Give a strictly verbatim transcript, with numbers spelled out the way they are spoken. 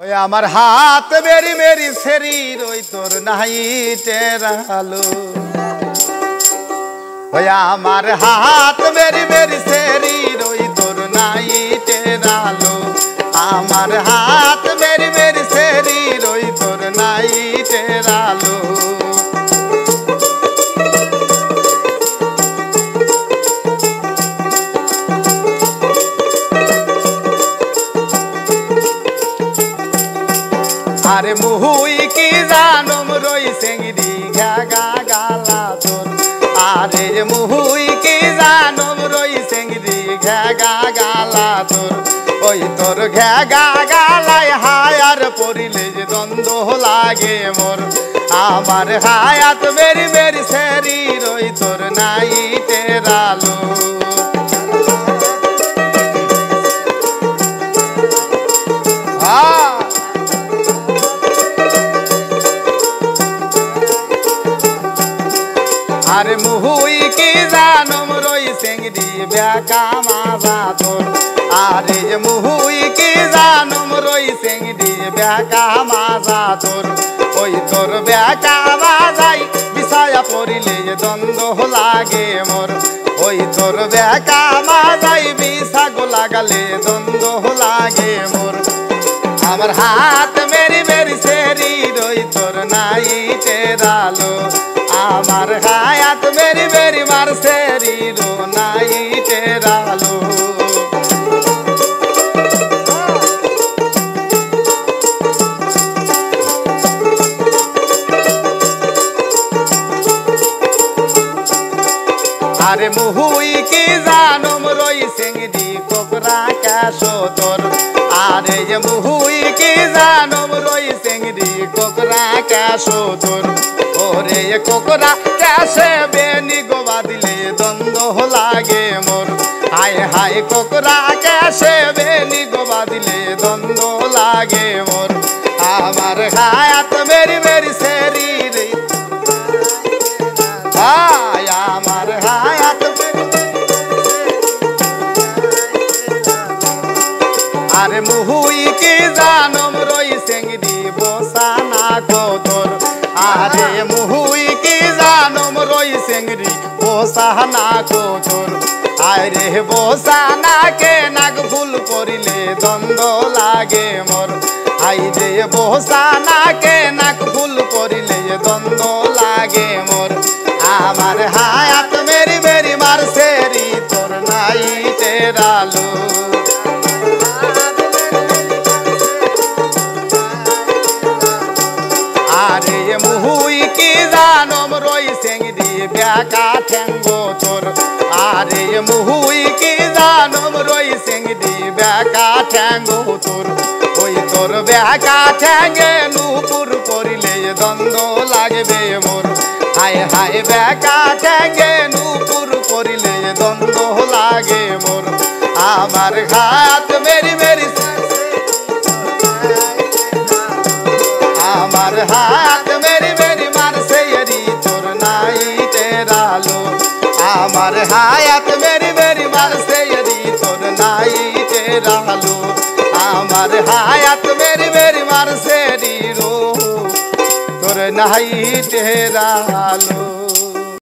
আমার হাত Mary Mary শরীর ওই তোর নাই টেরালো ওই আমার হাত মেরি মেরি শরীর ওই তোর নাই টেরালো আমার হাত মেরি মেরি শরীর ওই তোর নাই টেরালো আরে মুহুই কি জানম রই সেঙ্গি ঘাগা গালা তোর আরে মুহুই কি জানম রই সেঙ্গি ঘাগা গালা তোর ওই তোর ঘাগা গালায় হায়ার পড়িলে যে দ্বন্দ্ব লাগে মোর আমার হায়াত বেরি বেরি শরীর ওই তোর নাই টেরালো আরে মুহুই কি জানম রই সেঙ্গি ব্যাকা মাজা তোর আরে মুহুই কি জানম রই সেঙ্গি ব্যাকা মাজা তোর ওই তোর ব্যাকা মাজাই বিষয়া পড়িলে দ্বন্দ্ব লাগে মোর ওই তোর ব্যাকা মাজাই বিষা গো লাগালে দ্বন্দ্ব লাগে মোর আমার হাত মেরি মেরি শরীর ওই তোর নাই টেরালো আমার হায়াত মেরি মেরি মার শরীর নাই টেরালো আরে মুহুই কি জানম রই সেঙ্গি কোকরা কাশো তোর আরে মুহুই কি জানম রই সেঙ্গি কোকরা কাশো তোর ওরে কোকরা কাশে বেনি গোবা দিলে দ্বন্দ্ব লাগে মোর হায় হায় কোকরা কাশে বেনি গোবা দিলে দ্বন্দ্ব লাগে মোর আমার হায়াত মেরি মেরি শরীর হায় আমার হায়াত আরে মুহুই কি জানম রই সেঙ্গি বসা না গো তোর আরে মুহুই কি জানম রই সেঙ্গি বসা না গো তোর আরে বসা না কে নাগ ফুল করিলে দ্বন্দ্ব লাগে মোর আই যে বসা না কে নাক ফুল করিলে দ্বন্দ্ব লাগে মোর আমার হায়াত মেরি মেরি মার সেরি তোর নাই টেরালো আরে মুহুই কি জানম রই সেঙ্গি ব্যাকা ঠেঙ্গো তোর আরে মুহুই কি জানম রই সেঙ্গি ব্যাকা ঠেঙ্গো তোর ওই তোর ব্যাকা ঠেঙ্গে নুপুর পড়িলে দ্বন্দ্ব লাগবে মোর হায় হায় ব্যাকা ঠেঙ্গে নুপুর পড়িলে দ্বন্দ্ব লাগে মোর আমার হাত মেরি মেরি আমার হাত মেরি মেরি মার সেরি তোর নাই টেরালো আমার হায়াত মেরি মেরি মার সেরি তোর নাই টেরালো আমার হায়াত মেরি মেরি মার সেরি রো তোর নাই টেরালো।